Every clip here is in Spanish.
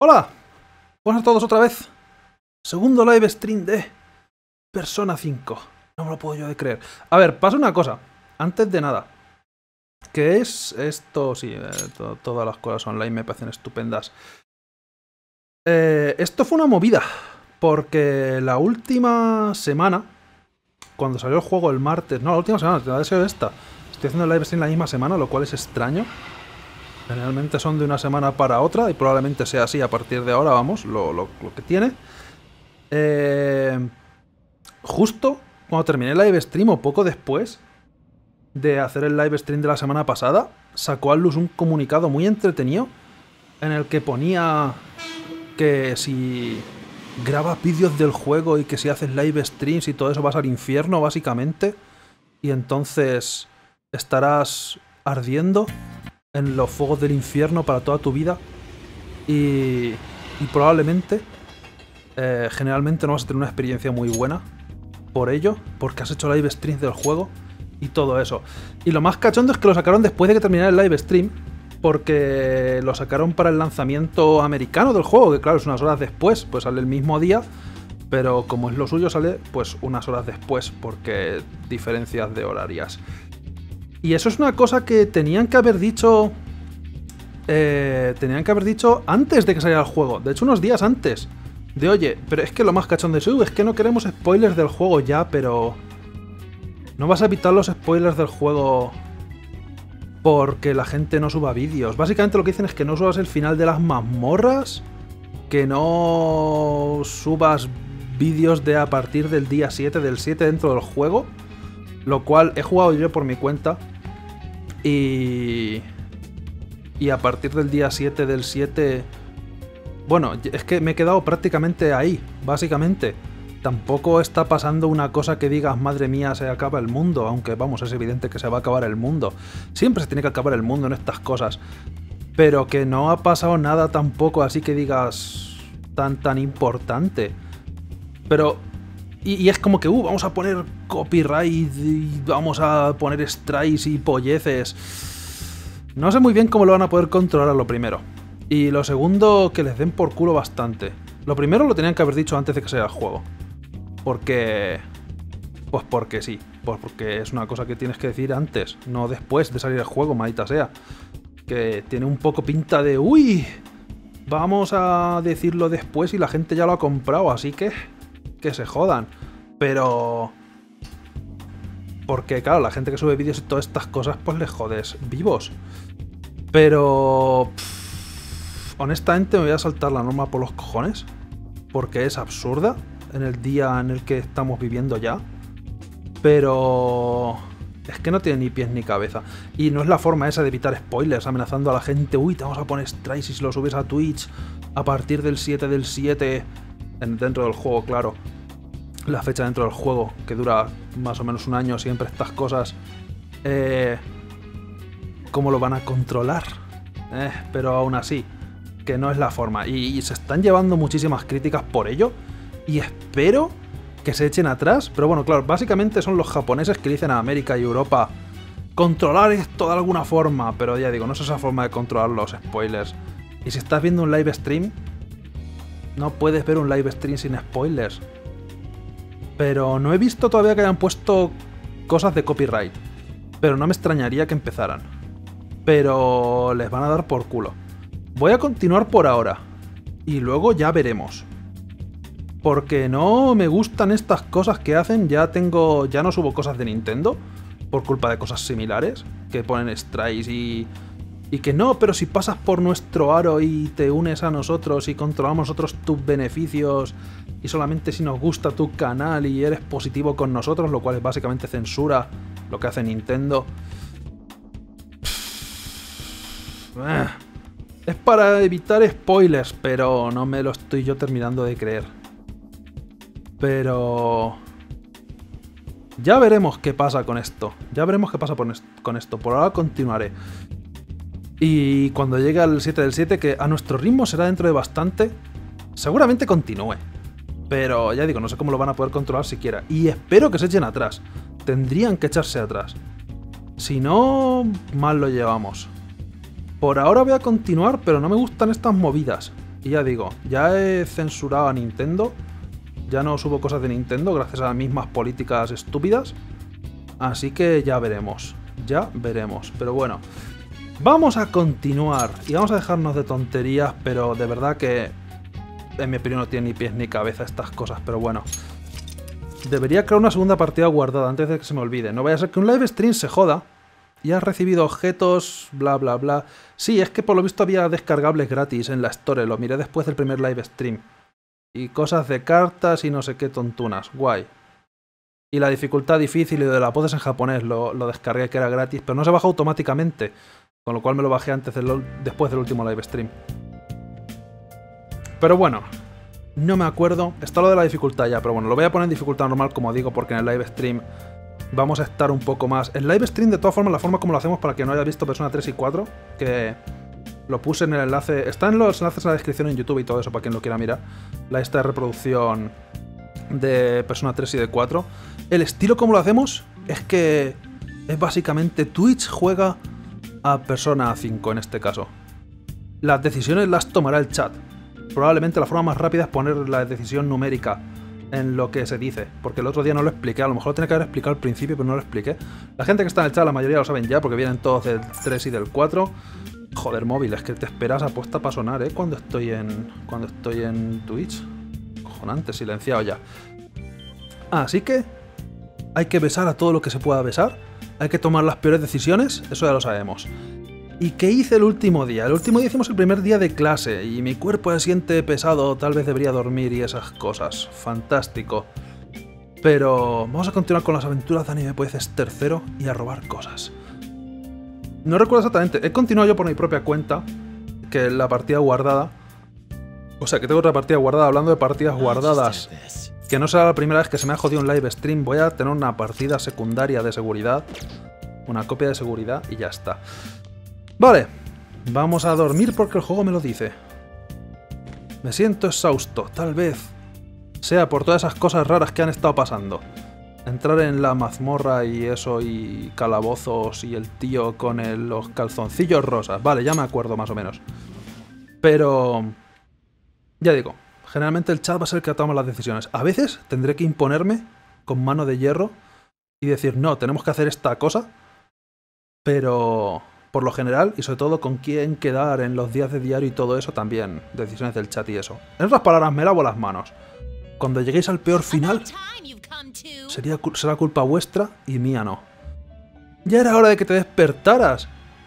Hola, buenas a todos otra vez. Segundo live stream de Persona 5. No me lo puedo yo de creer. A ver, pasa una cosa, antes de nada. Que es esto, sí, todas las cosas online me parecen estupendas. Esto fue una movida, porque la última semana, cuando salió el juego el martes, no, la última semana, te ha sido esta. Estoy haciendo el live stream la misma semana, lo cual es extraño. Generalmente son de una semana para otra y probablemente sea así a partir de ahora, vamos, lo que tiene. Justo cuando terminé el live stream o poco después de hacer el live stream de la semana pasada, sacó a luz un comunicado muy entretenido en el que ponía que si grabas vídeos del juego y que si haces live streams y todo eso vas al infierno, básicamente, y entonces estarás ardiendo en los fuegos del infierno para toda tu vida y probablemente generalmente no vas a tener una experiencia muy buena por ello, porque has hecho live streams del juego y todo eso. Y lo más cachondo es que lo sacaron después de que terminara el live stream, porque lo sacaron para el lanzamiento americano del juego, que claro, es unas horas después, pues sale el mismo día, pero como es lo suyo sale pues unas horas después, porque diferencias de horarias. Y eso es una cosa que tenían que haber dicho. Antes de que saliera el juego. De hecho, unos días antes. De oye, pero es que lo más cachón de eso es que no queremos spoilers del juego ya, pero. No vas a evitar los spoilers del juego porque la gente no suba vídeos. Básicamente lo que dicen es que no subas el final de las mazmorras. Que no subas vídeos de a partir del día 7 del 7 dentro del juego. Lo cual he jugado yo por mi cuenta. Y a partir del día 7 del 7... Bueno, es que me he quedado prácticamente ahí, básicamente. Tampoco está pasando una cosa que digas, madre mía, se acaba el mundo. Aunque, vamos, es evidente que se va a acabar el mundo. Siempre se tiene que acabar el mundo en estas cosas. Pero que no ha pasado nada tampoco así que digas tan importante. Pero... Y es como que, vamos a poner copyright y vamos a poner strikes y polleces. No sé muy bien cómo lo van a poder controlar, lo primero. Y lo segundo, que les den por culo bastante. Lo primero lo tenían que haber dicho antes de que saliera el juego. Porque... Pues porque sí. Pues porque es una cosa que tienes que decir antes, no después de salir el juego, maldita sea. Que tiene un poco pinta de... ¡Uy! Vamos a decirlo después y la gente ya lo ha comprado, así que se jodan. Pero... Porque, claro, la gente que sube vídeos y todas estas cosas, pues les jodes vivos. Pero... honestamente me voy a saltar la norma por los cojones. Porque es absurda en el día en el que estamos viviendo ya. Pero... es que no tiene ni pies ni cabeza. Y no es la forma esa de evitar spoilers, amenazando a la gente. Uy, te vamos a poner strikes si lo subes a Twitch a partir del 7 del 7... dentro del juego, claro. La fecha dentro del juego, que dura más o menos un año, siempre estas cosas. ¿Cómo lo van a controlar? Pero aún así, que no es la forma. Y se están llevando muchísimas críticas por ello. Y espero que se echen atrás. Pero bueno, claro, básicamente son los japoneses que dicen a América y Europa controlar esto de alguna forma. Pero ya digo, no es esa forma de controlar los spoilers. Y si estás viendo un live stream, no puedes ver un live stream sin spoilers. Pero no he visto todavía que hayan puesto cosas de copyright. Pero no me extrañaría que empezaran. Pero les van a dar por culo. Voy a continuar por ahora. Y luego ya veremos. Porque no me gustan estas cosas que hacen. Ya no subo cosas de Nintendo. Por culpa de cosas similares. Que ponen strikes y que no, pero si pasas por nuestro aro y te unes a nosotros y controlamos nosotros tus beneficios y solamente si nos gusta tu canal y eres positivo con nosotros, lo cual es básicamente censura lo que hace Nintendo. Es para evitar spoilers, pero no me lo estoy yo terminando de creer. Pero... ya veremos qué pasa con esto. Ya veremos qué pasa con esto. Por ahora continuaré. Y cuando llegue al 7 del 7, que a nuestro ritmo será dentro de bastante, seguramente continúe. Pero ya digo, no sé cómo lo van a poder controlar siquiera. Y espero que se echen atrás. Tendrían que echarse atrás. Si no, mal lo llevamos. Por ahora voy a continuar, pero no me gustan estas movidas. Y ya digo, ya he censurado a Nintendo. Ya no subo cosas de Nintendo gracias a las mismas políticas estúpidas. Así que ya veremos. Ya veremos. Pero bueno, vamos a continuar. Y vamos a dejarnos de tonterías, pero de verdad que en mi opinión no tiene ni pies ni cabeza estas cosas. Pero bueno, debería crear una segunda partida guardada antes de que se me olvide. No vaya a ser que un live stream se joda y has recibido objetos, bla bla bla. Sí, es que por lo visto había descargables gratis en la Store. Lo miré después del primer live stream. Y cosas de cartas y no sé qué tontunas. Guay. Y la dificultad difícil y de la voces en japonés lo descargué, que era gratis, pero no se baja automáticamente. Con lo cual me lo bajé después del último live stream. Pero bueno, no me acuerdo. Está lo de la dificultad ya, pero bueno, lo voy a poner en dificultad normal, como digo, porque en el live stream vamos a estar un poco más. El live stream, de todas formas, la forma como lo hacemos, para quien no haya visto Persona 3 y 4, que lo puse en el enlace. Está en los enlaces en la descripción en YouTube y todo eso, para quien lo quiera mirar. La lista de reproducción de Persona 3 y de 4. El estilo como lo hacemos es que es básicamente Twitch juega a Persona 5 en este caso. Las decisiones las tomará el chat. Probablemente la forma más rápida es poner la decisión numérica en lo que se dice, porque el otro día no lo expliqué, a lo mejor lo tenía que haber explicado al principio, pero no lo expliqué. La gente que está en el chat, la mayoría lo saben ya, porque vienen todos del 3 y del 4. Joder, móvil, es que te esperas apuesta para sonar, cuando estoy en Twitch. Cojonante, silenciado ya. Así que hay que besar a todo lo que se pueda besar, hay que tomar las peores decisiones, eso ya lo sabemos. ¿Y qué hice el último día? El último día hicimos el primer día de clase y mi cuerpo se siente pesado, tal vez debería dormir y esas cosas. Fantástico. Pero vamos a continuar con las aventuras de Anime Poeces tercero y a robar cosas. No recuerdo exactamente, he continuado yo por mi propia cuenta, que la partida guardada. O sea, que tengo otra partida guardada, hablando de partidas guardadas. Que no será la primera vez que se me ha jodido un live stream, voy a tener una partida secundaria de seguridad. Una copia de seguridad y ya está. Vale, vamos a dormir porque el juego me lo dice. Me siento exhausto, tal vez sea por todas esas cosas raras que han estado pasando. Entrar en la mazmorra y eso, y calabozos y el tío con los calzoncillos rosas. Vale, ya me acuerdo más o menos. Pero ya digo, generalmente el chat va a ser el que toma las decisiones. A veces tendré que imponerme con mano de hierro y decir, no, tenemos que hacer esta cosa. Pero por lo general, y sobre todo con quién quedar en los días de diario y todo eso, también decisiones del chat y eso. En otras palabras, me lavo las manos. Cuando lleguéis al peor final, será culpa vuestra y mía no. Ya era hora de que te despertaras.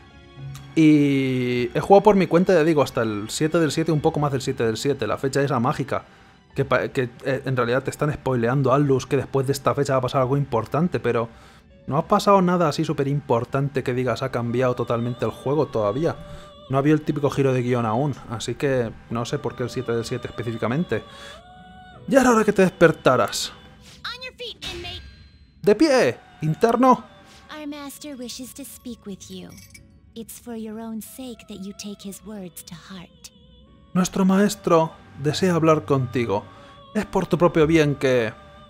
Y he jugado por mi cuenta, ya digo, hasta el 7 del 7, un poco más del 7 del 7, la fecha esa mágica. Que en realidad te están spoileando, Atlus, que después de esta fecha va a pasar algo importante, pero no ha pasado nada así súper importante que digas ha cambiado totalmente el juego todavía. No ha habido el típico giro de guión aún, así que no sé por qué el 7 del 7 específicamente. Ya era hora que te despertaras. ¡De pie! ¡Interno! Our master wishes to speak with you. It's for your own sake that you take his words to heart. Nuestro maestro desea hablar contigo. Es por tu propio bien que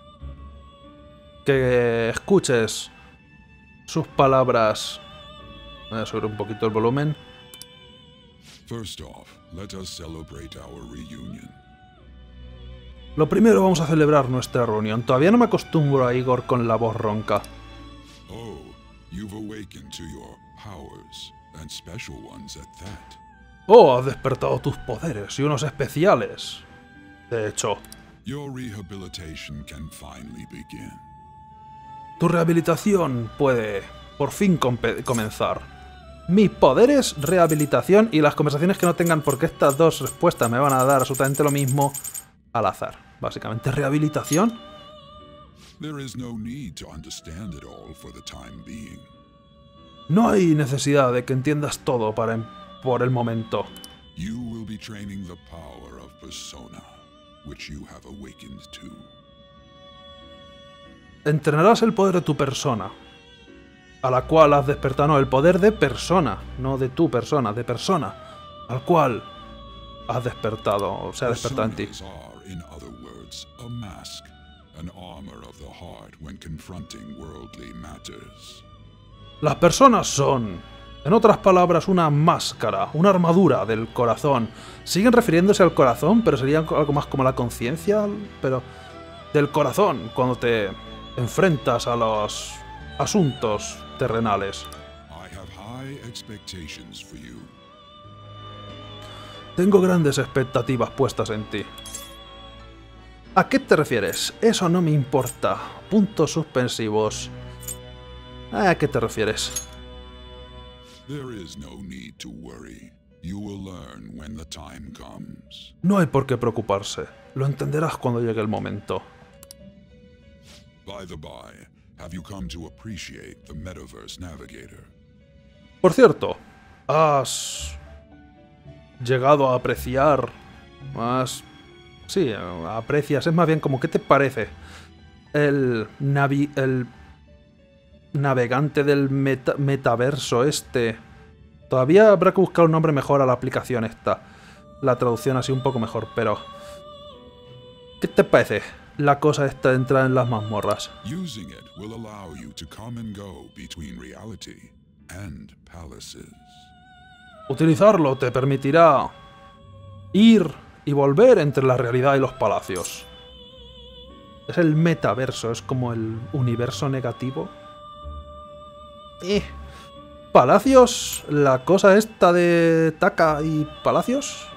escuches sus palabras. Voy a subir un poquito el volumen. First off, let us celebrate our reunion. Lo primero, vamos a celebrar nuestra reunión. Todavía no me acostumbro a Igor con la voz ronca. Oh, you've awakened to your powers, and special ones at that. Oh, has despertado tus poderes, y unos especiales. De hecho, Your rehabilitation can finally begin. tu rehabilitación puede por fin comenzar. Mis poderes, rehabilitación y las conversaciones que no tengan, porque estas dos respuestas me van a dar absolutamente lo mismo, al azar. Básicamente, rehabilitación. There is no need to understand it all for the time being. No hay necesidad de que entiendas todo por el momento. You will be training the power of Persona, which you have awakened to. Entrenarás el poder de tu persona, a la cual has despertado. No, el poder de persona, no de tu persona, de persona, al cual has despertado, o sea, despertado en ti. Personas are, in other words, a mask, an armor of the heart when confronting worldly matters. Las personas son, En otras palabras, una máscara, una armadura del corazón. Siguen refiriéndose al corazón, pero sería algo más como la conciencia, pero del corazón, cuando te enfrentas a los asuntos terrenales. I have high expectations for you. Tengo grandes expectativas puestas en ti. ¿A qué te refieres? Eso no me importa. Puntos suspensivos. ¿A qué te refieres? There is no need to worry. You will learn when the time comes. No hay por qué preocuparse. Lo entenderás cuando llegue el momento. By the by, have you come to appreciate the Metaverse Navigator? Por cierto, ¿has llegado a apreciar más? Sí, aprecias. Es más bien como, ¿qué te parece? El navegante del metaverso este. Todavía habrá que buscar un nombre mejor a la aplicación esta. La traducción así un poco mejor, pero... ¿qué te parece la cosa esta de entrar en las mazmorras? Using it will allow you to come and go between reality and palaces. Utilizarlo te permitirá ir y volver entre la realidad y los palacios. Es el metaverso, es como el universo negativo. ¿Palacios? ¿La cosa esta de Taka y palacios?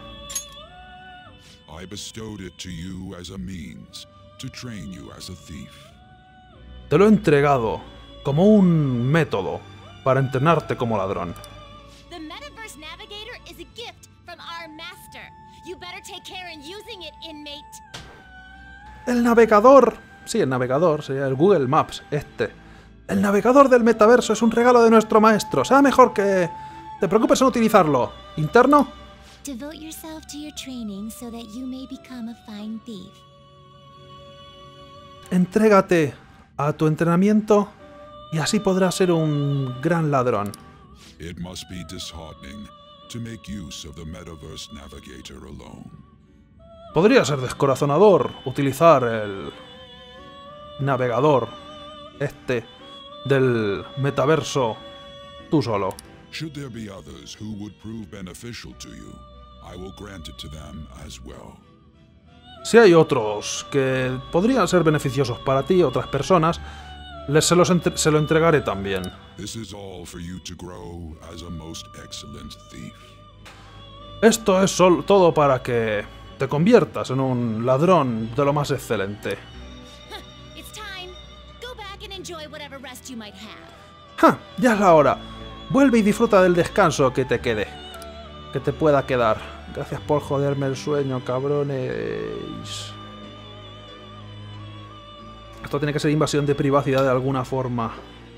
I bestowed it to you as a means to train you as a thief. Te lo he entregado como un método para entrenarte como ladrón. The Metaverse Navigator is a gift from our master. You better take care in using it, inmate. El navegador. Sí, el navegador, sería el Google Maps, este. El navegador del metaverso es un regalo de nuestro maestro. Sea mejor que te preocupes en utilizarlo. ¿Interno? Devote yourself to your training so that you may become a fine thief. Entrégate a tu entrenamiento y así podrás ser un gran ladrón. It must be disheartening to make use of the Metaverse Navigator alone. Podría ser descorazonador utilizar el navegador este del metaverso tú solo. Should there be others who would prove beneficial to you, I will grant it to them as well. Si hay otros que podrían ser beneficiosos para ti, otras personas, se lo entregaré también. This is all for you to grow as a most excellent thief. Esto es todo para que te conviertas en un ladrón de lo más excelente. It's time. Go back and enjoy whatever rest you might have. ¡Ja! Ya es la hora. Vuelve y disfruta del descanso que te quede. Que te pueda quedar. Gracias por joderme el sueño, cabrones. Esto tiene que ser invasión de privacidad de alguna forma.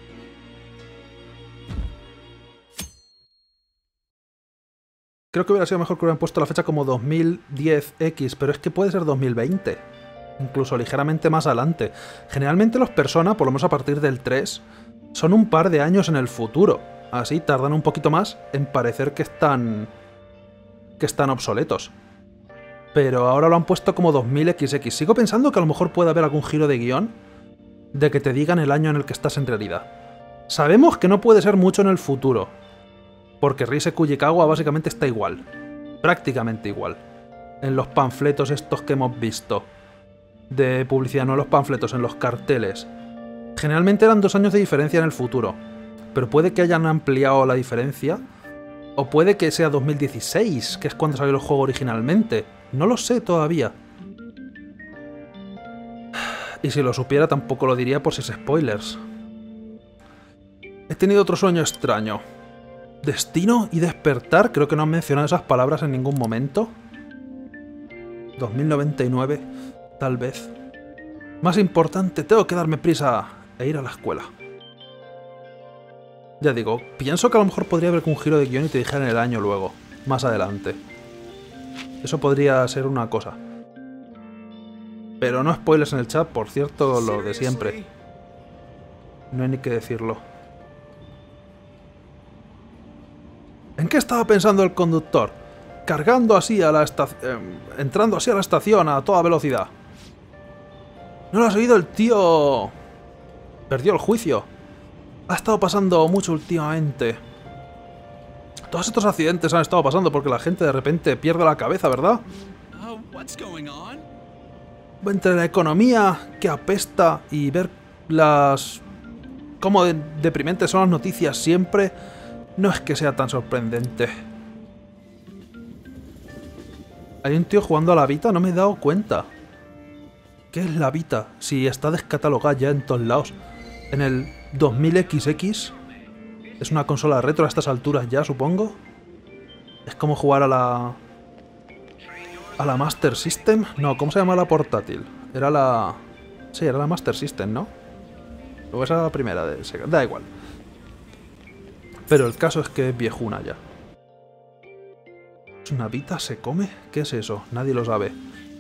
Creo que hubiera sido mejor que hubieran puesto la fecha como 2010X, pero es que puede ser 2020. Incluso ligeramente más adelante. Generalmente los Persona, por lo menos a partir del 3, son un par de años en el futuro. Así tardan un poquito más en parecer que están obsoletos. Pero ahora lo han puesto como 2000XX. Sigo pensando que a lo mejor puede haber algún giro de guión de que te digan el año en el que estás en realidad. Sabemos que no puede ser mucho en el futuro, porque Rise Kujikawa básicamente está igual. Prácticamente igual. En los panfletos estos que hemos visto. De publicidad, no en los panfletos, en los carteles. Generalmente eran 2 años de diferencia en el futuro. Pero puede que hayan ampliado la diferencia. O puede que sea 2016, que es cuando salió el juego originalmente. No lo sé todavía. Y si lo supiera tampoco lo diría por si es spoilers. He tenido otro sueño extraño. Destino y despertar, creo que no han mencionado esas palabras en ningún momento. 2099, tal vez. Más importante, tengo que darme prisa e ir a la escuela. Ya digo, pienso que a lo mejor podría haber un giro de guión y te dijeran el año luego, más adelante. Eso podría ser una cosa. Pero no spoilers en el chat, por cierto, lo de siempre. No hay ni que decirlo. ¿En qué estaba pensando el conductor? Cargando así a la estación... entrando así a la estación a toda velocidad. ¿No lo has oído? El tío... perdió el juicio. Ha estado pasando mucho últimamente. Todos estos accidentes han estado pasando porque la gente de repente pierde la cabeza, ¿verdad? What's going on? Entre la economía que apesta y ver las... cómo deprimentes son las noticias siempre, no es que sea tan sorprendente. Hay un tío jugando a la Vita, no me he dado cuenta. ¿Qué es la Vita? Si está descatalogada ya en todos lados. En el 2000XX. Es una consola retro a estas alturas ya, supongo. Es como jugar a la... ¿a la Master System? No, ¿cómo se llama la portátil? Era la... sí, era la Master System, ¿no? O esa era la primera de Sega. Da igual. Pero el caso es que es viejuna ya. ¿Es una Vita? ¿Se come? ¿Qué es eso? Nadie lo sabe.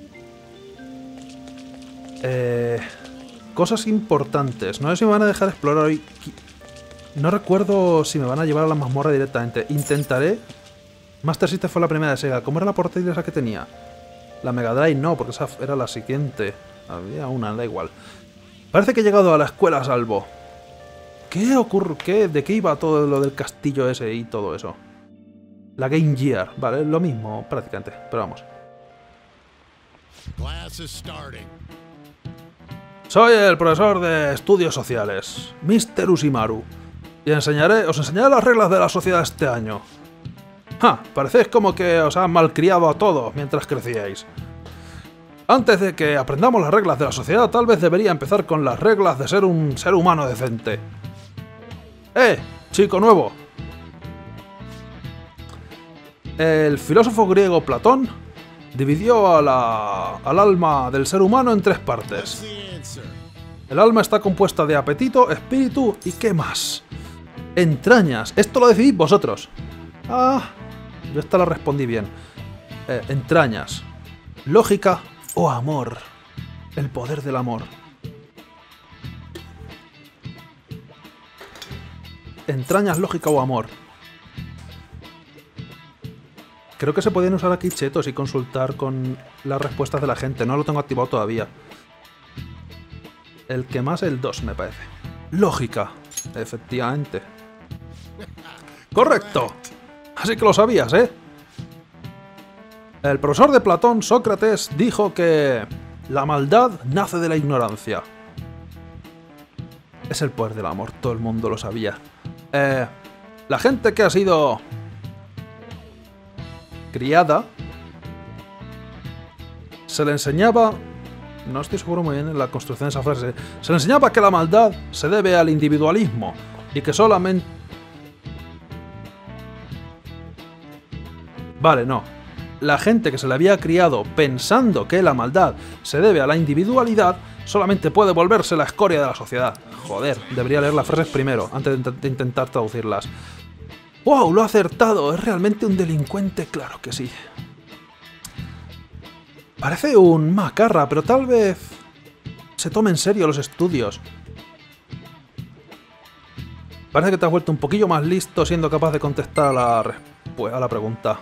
Cosas importantes. No sé si me van a dejar explorar hoy. No recuerdo si me van a llevar a la mazmorra directamente. Intentaré. Master System fue la primera de Sega. ¿Cómo era la portátil esa que tenía? La Mega Drive no, porque esa era la siguiente. Había una, da igual. Parece que he llegado a la escuela a salvo. ¿Qué ocurre? ¿De qué iba todo lo del castillo ese y todo eso? La Game Gear. Vale, lo mismo prácticamente. Pero vamos. Soy el profesor de estudios sociales, Mr. Ushimaru. Y os enseñaré las reglas de la sociedad este año. ¡Ja! Parecéis como que os han malcriado a todos mientras crecíais. Antes de que aprendamos las reglas de la sociedad, tal vez debería empezar con las reglas de ser un ser humano decente. Chico nuevo. El filósofo griego Platón dividió al alma del ser humano en 3 partes. El alma está compuesta de apetito, espíritu y ¿qué más? Entrañas. Esto lo decidís vosotros. Yo esta la respondí bien. Entrañas. Lógica o amor. El poder del amor. Entrañas, lógica o amor. Creo que se podían usar aquí chetos y consultar con las respuestas de la gente. No lo tengo activado todavía. El que más, el 2, me parece. Lógica. Efectivamente. ¡Correcto! Así que lo sabías, ¿eh? El profesor de Platón, Sócrates, dijo que la maldad nace de la ignorancia. Es el poder del amor, todo el mundo lo sabía. La gente que ha sido criada se le enseñaba... No estoy seguro muy bien en la construcción de esa frase. Se le enseñaba que la maldad se debe al individualismo y que solamente... Vale, no. La gente que se le había criado pensando que la maldad se debe a la individualidad solamente puede volverse la escoria de la sociedad. Joder, debería leer las frases primero, antes de intentar traducirlas. ¡Wow! Lo ha acertado. ¿Es realmente un delincuente? Claro que sí. Parece un macarra, pero tal vez se tome en serio los estudios. Parece que te has vuelto un poquillo más listo siendo capaz de contestar a la pregunta.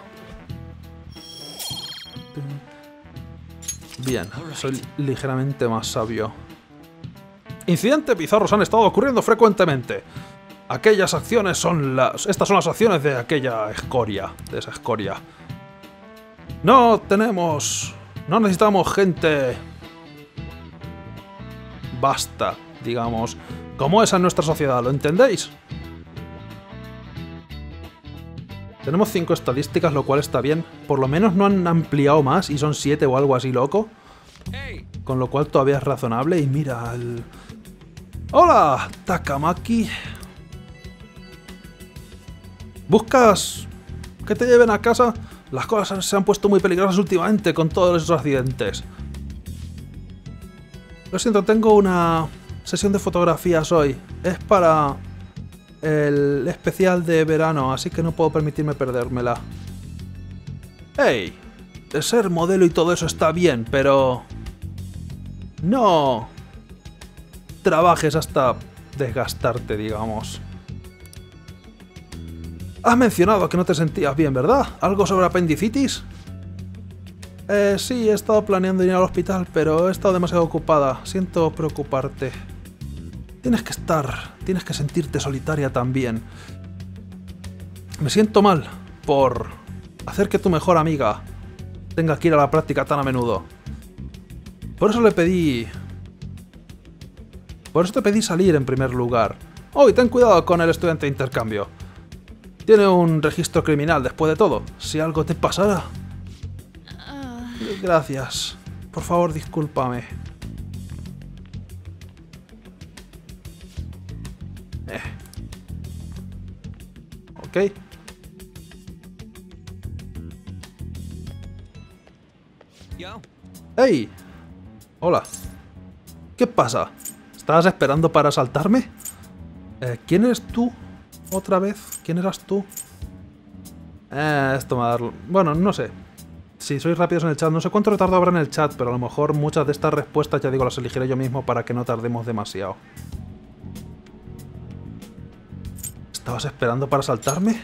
Bien, soy ligeramente más sabio. Incidentes bizarros han estado ocurriendo frecuentemente. Aquellas acciones son estas son las acciones de aquella escoria. De esa escoria. No necesitamos gente... Basta, digamos. Como esa en nuestra sociedad, ¿lo entendéis? Tenemos 5 estadísticas, lo cual está bien. Por lo menos no han ampliado más y son 7 o algo así loco. Con lo cual todavía es razonable. Y mira, el... ¡Hola, Takamaki! ¿Buscas que te lleven a casa? Las cosas se han puesto muy peligrosas últimamente con todos esos accidentes. Lo siento, tengo una sesión de fotografías hoy. Es para el especial de verano, así que no puedo permitirme perdérmela. ¡Hey! De ser modelo y todo eso está bien, pero... no trabajes hasta desgastarte, digamos. Has mencionado que no te sentías bien, ¿verdad? ¿Algo sobre apendicitis? Sí, he estado planeando ir al hospital, pero he estado demasiado ocupada. Siento preocuparte. Tienes que sentirte solitaria también. Me siento mal por hacer que tu mejor amiga tenga que ir a la práctica tan a menudo. Por eso le pedí... Por eso te pedí salir en primer lugar. Oh, y ten cuidado con el estudiante de intercambio. Tiene un registro criminal después de todo. Si algo te pasara... Gracias. Por favor, discúlpame. Ok. Yo. ¡Hey! Hola. ¿Qué pasa? ¿Estabas esperando para asaltarme? ¿Quién eres tú? ¿Otra vez? ¿Quién eras tú? Esto me va a dar... Bueno, no sé. Si sois rápidos en el chat, no sé cuánto retardo habrá en el chat, pero a lo mejor muchas de estas respuestas, ya digo, las elegiré yo mismo para que no tardemos demasiado. ¿Estabas esperando para asaltarme?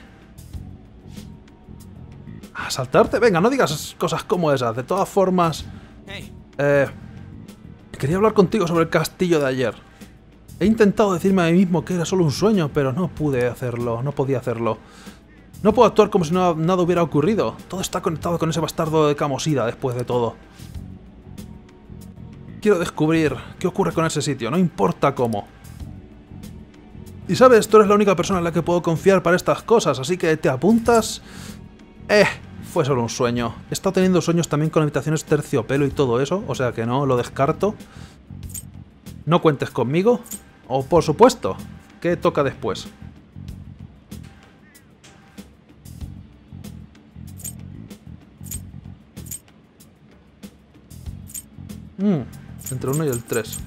¿Asaltarte? Venga, no digas cosas como esas. De todas formas... Hey. Quería hablar contigo sobre el castillo de ayer. He intentado decirme a mí mismo que era solo un sueño, pero no pude hacerlo, no podía hacerlo. No puedo actuar como si nada hubiera ocurrido. Todo está conectado con ese bastardo de Camosida después de todo. Quiero descubrir qué ocurre con ese sitio, no importa cómo. Y sabes, tú eres la única persona en la que puedo confiar para estas cosas, así que ¿te apuntas? Fue solo un sueño. He estado teniendo sueños también con habitaciones terciopelo y todo eso, o sea que no, lo descarto. No cuentes conmigo. O por supuesto, ¿qué toca después? Entre el 1 y el 3.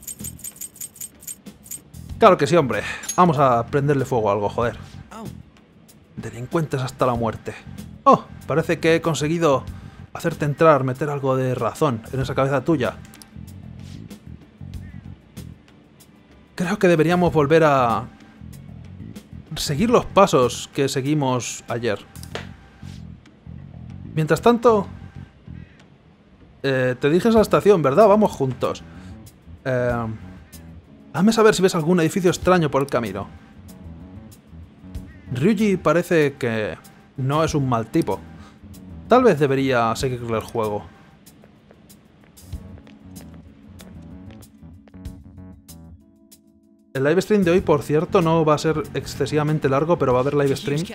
Claro que sí, hombre. Vamos a prenderle fuego a algo, joder. Delincuentes hasta la muerte. Oh, parece que he conseguido hacerte entrar, meter algo de razón en esa cabeza tuya. Creo que deberíamos volver a seguir los pasos que seguimos ayer. Mientras tanto, te diriges a la estación, ¿verdad? Vamos juntos. Hazme saber si ves algún edificio extraño por el camino. Ryuji parece que no es un mal tipo. Tal vez debería seguirle el juego. El live stream de hoy, por cierto, no va a ser excesivamente largo, pero va a haber live stream.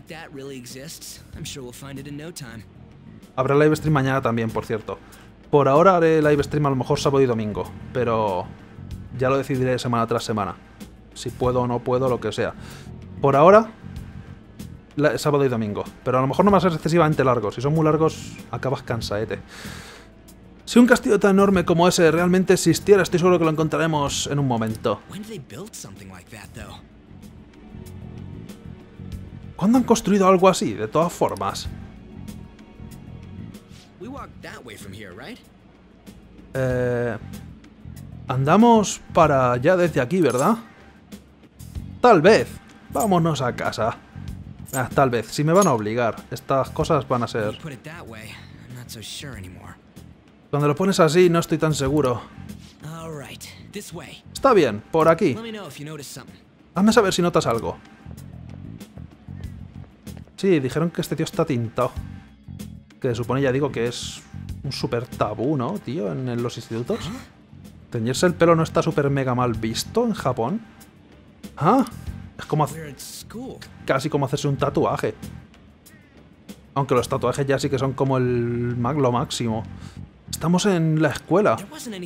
Habrá live stream mañana también, por cierto. Por ahora haré live stream a lo mejor sábado y domingo, pero ya lo decidiré semana tras semana. Si puedo o no puedo, lo que sea. Por ahora, sábado y domingo. Pero a lo mejor no va a ser excesivamente largo. Si son muy largos, acabas cansaete. Si un castillo tan enorme como ese realmente existiera, estoy seguro que lo encontraremos en un momento. ¿Cuándo han construido algo así? De todas formas. Andamos para allá desde aquí, ¿verdad? Tal vez. Vámonos a casa. Tal vez. Si me van a obligar. Estas cosas van a ser... Cuando lo pones así, no estoy tan seguro. Está bien, por aquí. Hazme saber si notas algo. Sí, dijeron que este tío está tintado. Que supone, ya digo, que es un súper tabú, ¿no, tío? En los institutos. ¿Teñirse el pelo no está súper mega mal visto en Japón? ¿Ah? Es como casi como hacerse un tatuaje. Aunque los tatuajes ya sí que son como lo máximo. Estamos en la escuela.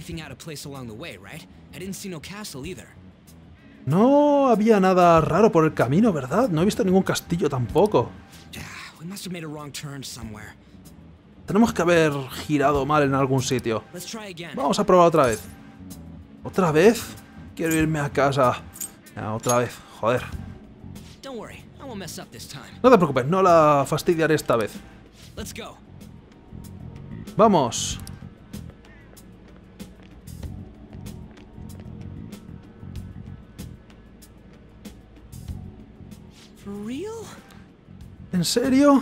No había nada raro por el camino, ¿verdad? No he visto ningún castillo tampoco. Tenemos que haber girado mal en algún sitio. Vamos a probar otra vez. ¿Otra vez? Quiero irme a casa. Otra vez, joder. No te preocupes, no la fastidiaré esta vez. Vamos. ¿En serio?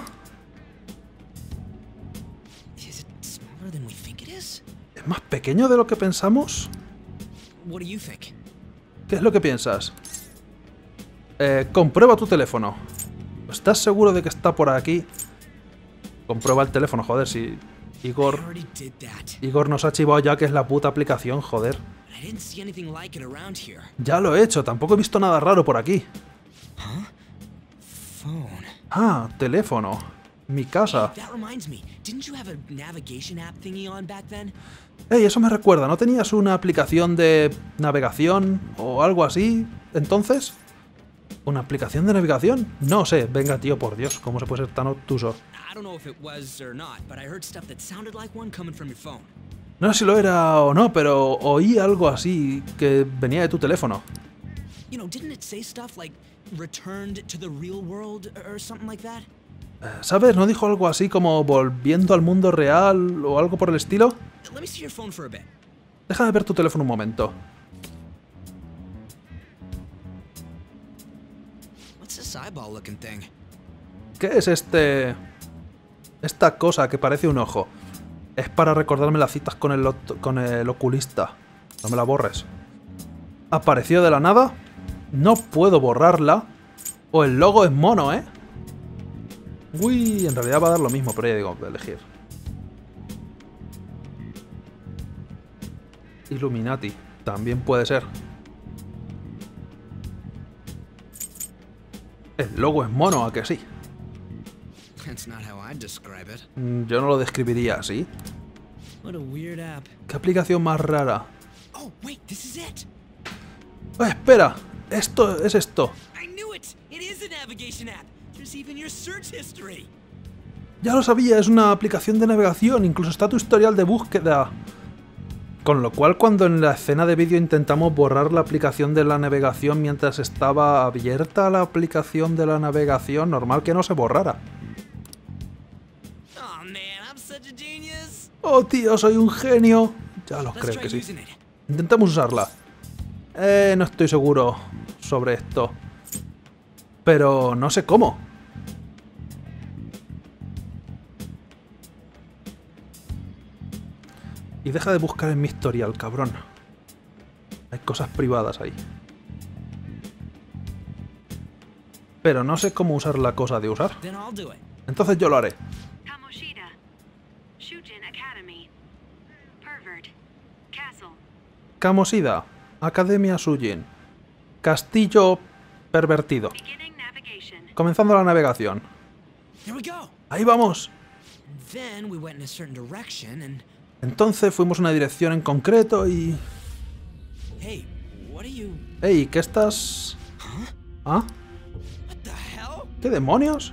¿Es más pequeño de lo que pensamos? ¿Qué es lo que piensas? Comprueba tu teléfono. ¿Estás seguro de que está por aquí? Comprueba el teléfono, joder, si I Igor already did that. Igor nos ha chivado ya que es la puta aplicación, joder. I didn't see anything like it around here. Ya lo he hecho, tampoco he visto nada raro por aquí. Phone. Ah, teléfono. Mi casa. That reminds me. Didn't you have a navigation app thingy on back then? Ey, eso me recuerda, ¿no tenías una aplicación de navegación o algo así entonces? ¿Una aplicación de navegación? No sé, venga tío, por Dios, ¿cómo se puede ser tan obtuso? I don't know if it was or not, but I heard stuff that sounded like one coming from your phone. No sé si lo era o no, pero oí algo así que venía de tu teléfono. You know, didn't it say stuff like returned to the real world or something like that? ¿Sabes? ¿No dijo algo así como volviendo al mundo real o algo por el estilo? Let me see your phone for a bit. Déjame ver tu teléfono un momento. What's this eyeball looking thing? ¿Qué es esta cosa que parece un ojo? Es para recordarme las citas con el oculista. No me la borres. ¿Apareció de la nada? No puedo borrarla. O el logo es mono, ¿eh? Uy, en realidad va a dar lo mismo, pero ya digo, voy a elegir. Illuminati. También puede ser. El logo es mono, ¿a que sí? That's not how I'd describe it. Yo no lo describiría así. What a weird app. ¿Qué aplicación más rara? Oh, wait, this is it. Espera! Esto es esto. I knew it. It is a navigation app. There's even your search history. Ya lo sabía, es una aplicación de navegación. Incluso está tu historial de búsqueda. Con lo cual, cuando en la escena de vídeo intentamos borrar la aplicación de la navegación mientras estaba abierta la aplicación de la navegación, normal que no se borrara. Oh man, I'm such a genius. ¡Oh, tío, soy un genio! Ya lo Let's creo try que sí. using it. Intentamos usarla. No estoy seguro sobre esto. Pero no sé cómo. Y deja de buscar en mi historial, cabrón. Hay cosas privadas ahí. Pero no sé cómo usar la cosa de usar. Then I'll do it. Entonces yo lo haré. Kamoshida, Shujin Academy, Pervert, Castle. Kamosida, Academia Sujin. Castillo pervertido. Beginning navigation. Comenzando la navegación. Here we go. ¡Ahí vamos! Then we went in a certain direction and Entonces fuimos a una dirección en concreto y... hey, what are you? ¡Ey! ¿Qué estás...? ¿Ah? What the hell? ¿Qué demonios?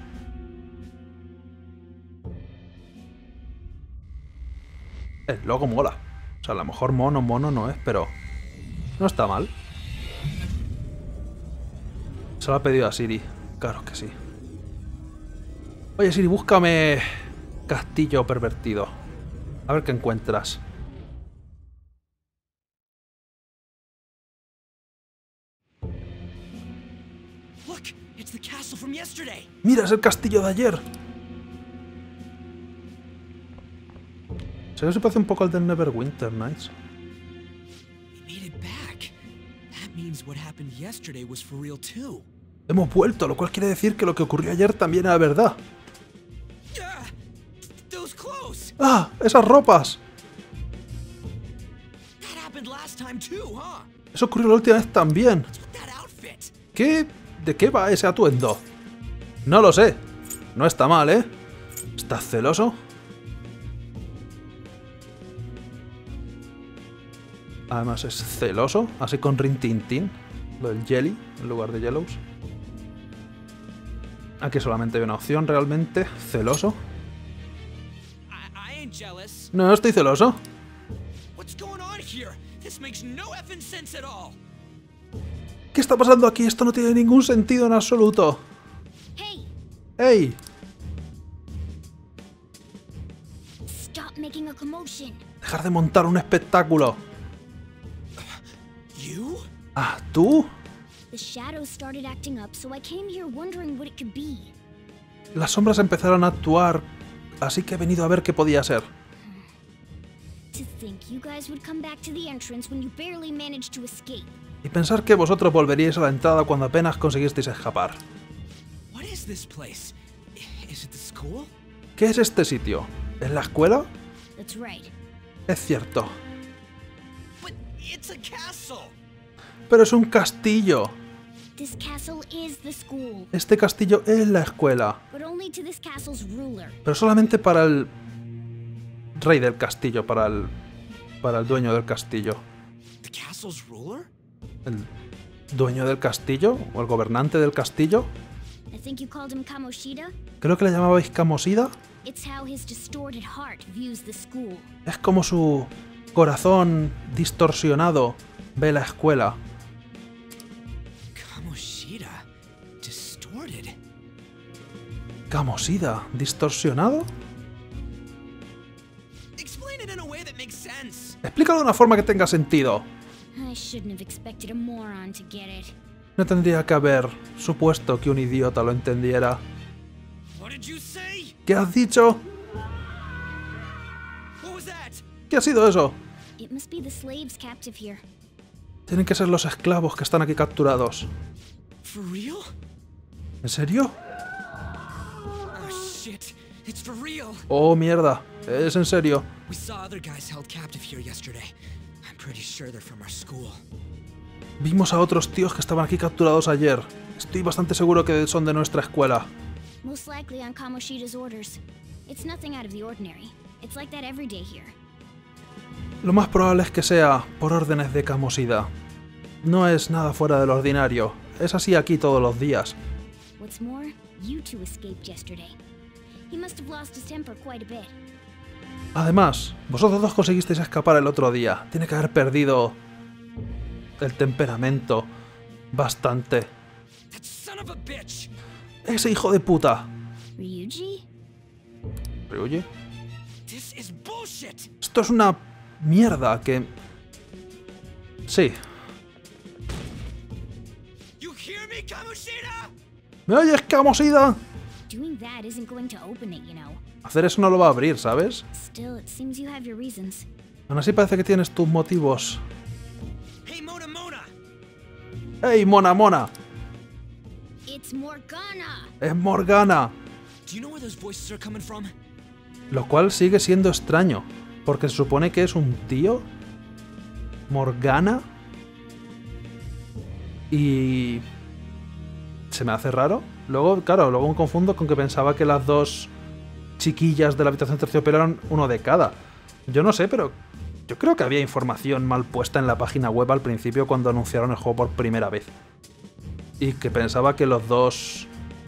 El logo mola. O sea, a lo mejor mono no es, pero... no está mal. Se lo ha pedido a Siri. Claro que sí. Oye, Siri, búscame... castillo pervertido. A ver qué encuentras. Look, it's the castle from yesterday. ¡Mira, es el castillo de ayer! ¿Se parece un poco al de Neverwinter Nights? We made it back. That means what happened yesterday was for real too. Hemos vuelto, lo cual quiere decir que lo que ocurrió ayer también era verdad. Ah, those clothes. ¡Ah! ¡Esas ropas! That happened last time too, huh? Eso ocurrió la última vez también. What's with that outfit? ¿Qué? ¿De qué va ese atuendo? No lo sé. No está mal, ¿eh? ¿Estás celoso? Además es celoso, así con Rin Tin Tin. Lo del Jelly en lugar de Yellows. Aquí solamente hay una opción realmente. Celoso. I ain't jealous. No estoy celoso. What's going on here? This makes no effing sense at all. ¿Qué está pasando aquí? Esto no tiene ningún sentido en absoluto. Hey, ¡Ey! stop making a commotion. Dejar de montar un espectáculo. You? Ah, ¿tú? The shadows started acting up, so I came here wondering what it could be. Las sombras empezaron a actuar, así que he venido a ver qué podía ser. To think you guys would come back to the entrance when you barely managed to escape. Y pensar que vosotros volveríais a la entrada cuando apenas conseguisteis escapar. What is this place? Is it the school? ¿Qué es este sitio? ¿Es la escuela? That's right. Es cierto. But it's a castle. Pero es un castillo. This castle is the school, Este castillo es la escuela. but only to this castle's ruler. Pero solamente para el rey del castillo, para el dueño del castillo. The castle's ruler? ¿El dueño del castillo? ¿O el gobernante del castillo? I think you called him Kamoshida? Creo que le llamabais Kamosida. It's how his distorted heart views the school. Es como su corazón distorsionado ve la escuela. Kamoshida? Distorted? ¿Kamosida? ¿Distorsionado? Explain it in a way that makes sense. Explícalo de una forma que tenga sentido. I shouldn't have expected a moron to get it. No tendría que haber supuesto que un idiota lo entendiera. What did you say? ¿Qué has dicho? What was that? ¿Qué ha sido eso? It must be the slaves captive here. Tienen que ser los esclavos que están aquí capturados. For real? ¿En serio? Oh shit. It's for real. Oh, mierda. ¿Es en serio? We saw other guys held captive here yesterday. I'm pretty sure they're from our school. Vimos a otros tíos que estaban aquí capturados ayer. Estoy bastante seguro que son de nuestra escuela. Most likely on Kamoshida's orders. It's nothing out of the ordinary. It's like that every day here. Lo más probable es que sea por órdenes de Kamosida. No es nada fuera del ordinario. Es así aquí todos los días. What's more, you two escaped yesterday. He must have lost his temper quite a bit. Además, vosotros dos conseguisteis escapar el otro día. Tiene que haber perdido el temperamento bastante. That son of a bitch! Ese hijo de puta. Ryuji? Oye, This is bullshit! esto es una mierda que... Sí. You hear me, Kamoshida? ¿Me oyes, Kamosida? Doing that isn't going to open it, you know. Hacer eso no lo va a abrir, ¿sabes? Still, it seems you have your reasons. Aún así parece que tienes tus motivos. Hey, Mona Mona! ¡Ey, Mona Mona! It's Morgana! ¡Es Morgana! Do you know where those voices are coming from? Lo cual sigue siendo extraño, porque se supone que es un tío. Morgana. Y... se me hace raro. Luego, claro, luego me confundo con que pensaba que las dos chiquillas de la habitación terciopelo eran uno de cada. Yo no sé, pero yo creo que había información mal puesta en la página web al principio cuando anunciaron el juego por primera vez. Y que pensaba que los dos...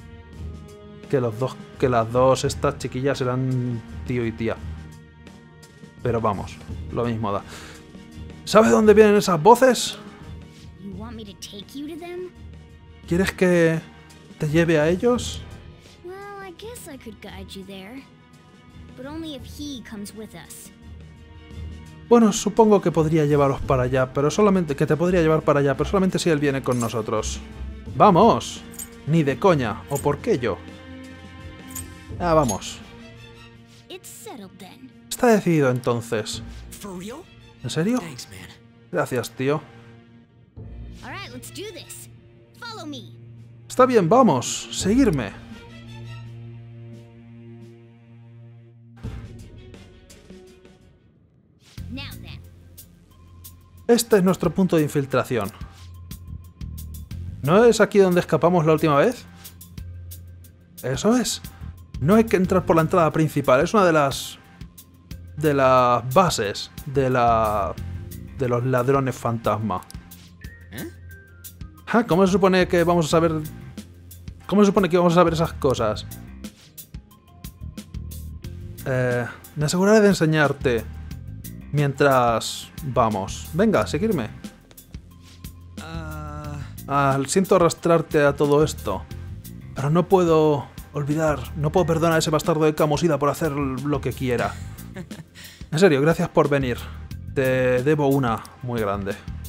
que las dos estas chiquillas eran tío y tía. Pero vamos, lo mismo da. ¿Sabes dónde vienen esas voces? You want me to take you to them? ¿Quieres que te lleve a ellos? Well, I guess I could guide you there. But only if he comes with us. Bueno, supongo que podría llevaros para allá, pero solamente... que te podría llevar para allá, pero solamente si él viene con nosotros. ¡Vamos! Ni de coña. ¿O por qué yo? Ah, vamos. It's settled then. Está decidido entonces. For real? ¿En serio? Thanks, man. Gracias, tío. Alright, let's do this. Follow me. Está bien, vamos. Seguirme. Now then. Este es nuestro punto de infiltración. ¿No es aquí donde escapamos la última vez? Eso es. No hay que entrar por la entrada principal. Es una de las bases de los ladrones fantasma. ¿Eh? Ah, ¿cómo se supone que vamos a saber? ¿Cómo se supone que vamos a saber esas cosas? Me aseguraré de enseñarte mientras vamos. Venga, seguirme. Siento arrastrarte a todo esto, pero no puedo olvidar, no puedo perdonar a ese bastardo de Kamosida por hacer lo que quiera. En serio, gracias por venir. Te debo una muy grande.